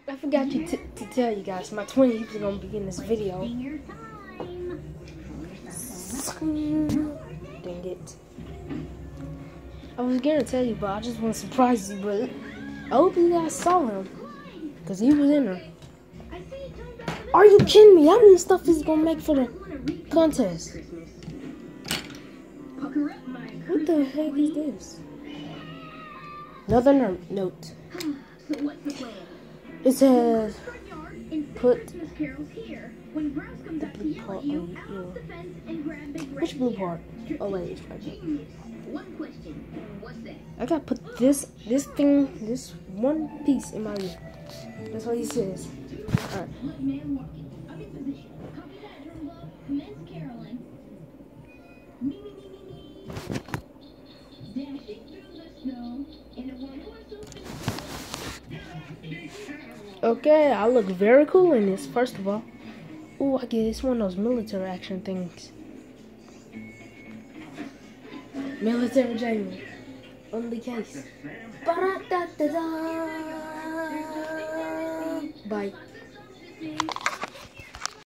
I forgot to tell you guys, my twin, he was gonna be in this video. Dang it. I was gonna tell you, but I just want to surprise you, but I hope you guys saw him. Because he was in there. Are you kidding me? How many stuff is he gonna make for the contest? What the heck is this? Another note. It says, put the blue part on you. Which blue part? Oh wait, it's right here. I gotta put this one piece in my ear. That's what he says. Alright. Okay, I look very cool in this, first of all. Oh, I get it's one of those military action things. Military Jamie. Only case. Bye.